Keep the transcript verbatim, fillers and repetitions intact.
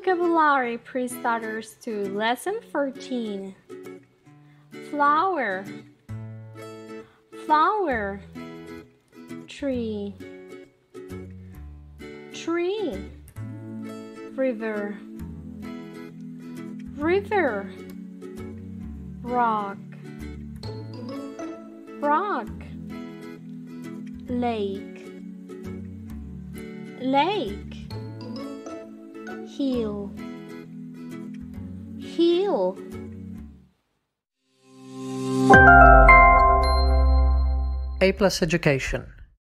vocabulary pre-starters to lesson fourteen. Flower, flower, tree, tree, river, river, rock, rock, lake, lake, hill, hill. A Plus Education